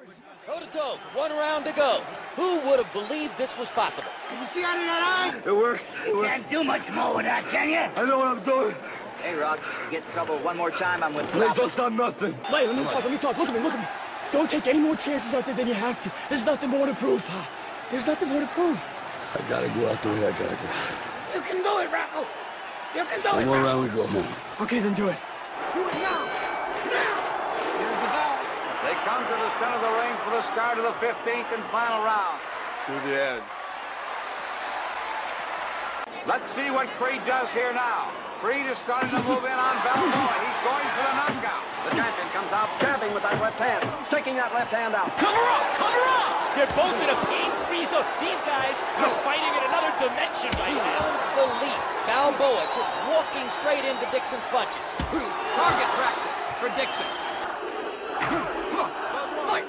Toe-to-toe, 1 round to go. Who would have believed this was possible? Can you see out of that eye? It works. You can't do much more with that, can you? I know what I'm doing. Hey, Rock, you get in trouble one more time, I'm gonna They stop. just done nothing. Wait, let me talk. Look at me. Don't take any more chances out there than you have to. There's nothing more to prove, Pa. There's nothing more to prove. I gotta go out the way I gotta go. You can do it, Rocco. You can do One it, more Rocco. round, we go home. Okay, then do it. Do it now. Now. Here's the bell. They come to the center of the ring for the start of the 15th and final round. To the end. Let's see what Creed does here now. Creed is starting to move in on Balboa. He's going for the knockout. The champion comes out jabbing with that left hand, sticking that left hand out. Cover up! They're both in a pain-free zone. These guys are fighting in another dimension right now. Beyond belief. Balboa just walking straight into Dixon's punches. Target practice for Dixon. Fight!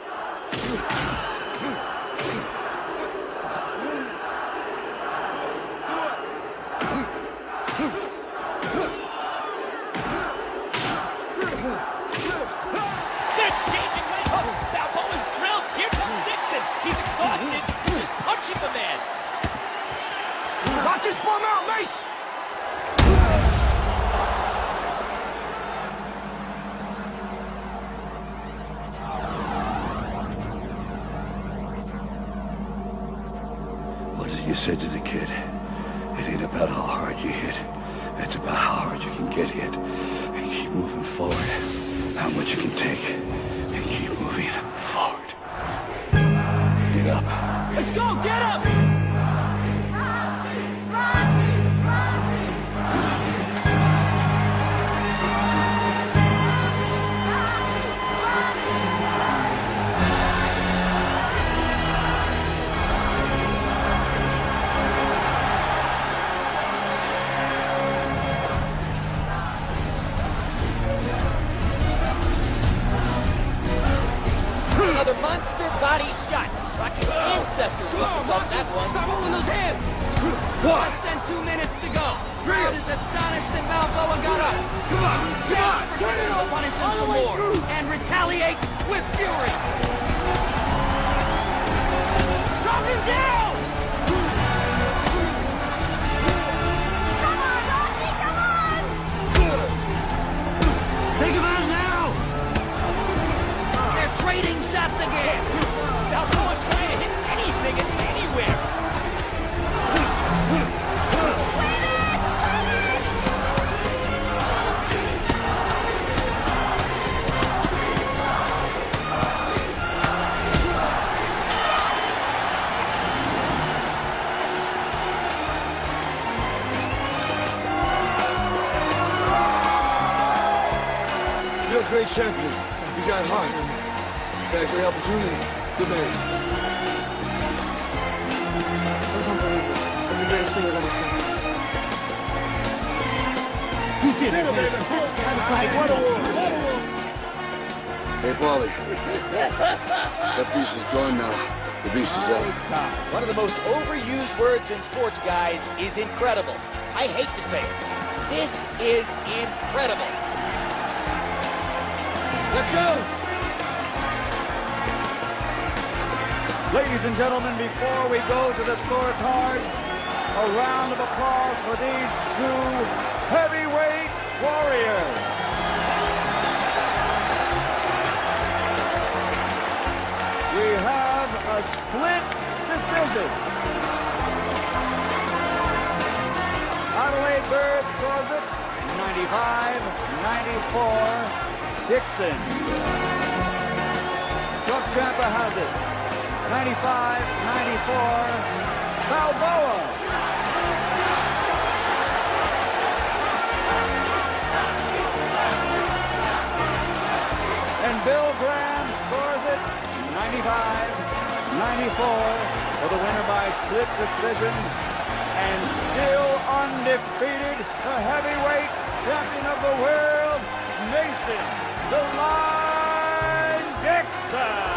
They're exchanging right hooks. Balboa's drilled. Here comes Dixon. He's exhausted. He's punching the man. Knock this bomb out, Mace! What is it you said to the kid? It ain't about how hard you hit. It's about how hard you can get hit. And keep moving forward. How much you can take. And keep moving forward. Get up. Let's go. Get up. Another monster body shot. Rocky's ancestors must have felt that one. Stop moving those hands. Less than 2 minutes to go. Crowd is astonished that Balboa got up. Come on. Dixon punishes him some more and retaliates with fury. Drop him down. Come on, Rocky, come on! Think about it now. They're trading shots again. Balboa's trying to hit anything and anywhere. You're a great champion. You got heart. Thanks for the opportunity. Good man. That was unbelievable. That was the greatest thing I've ever seen. You did it, baby. What a war. Hey, Paulie. That beast is gone now. The beast is out. One of the most overused words in sports, guys, is incredible. I hate to say it. This is incredible. Let's go! Ladies and gentlemen, before we go to the scorecards, a round of applause for these two heavyweight warriors. We have a split decision. Adelaide Bird scores it 95-94. Dixon. Chuck Champa has it. 95-94. Balboa. And Bill Graham scores it 95-94 for the winner by split decision. And still undefeated, the heavyweight champion of the world, Mason "The Line" Dixon.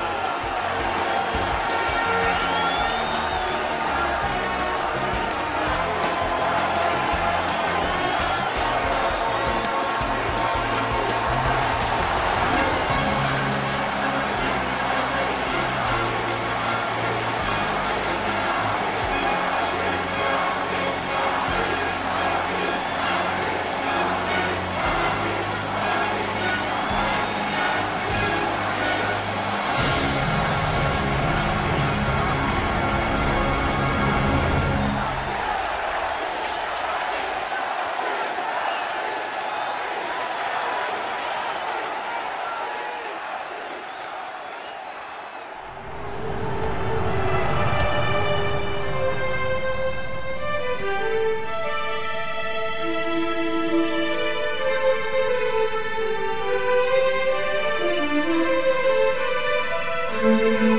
Come on!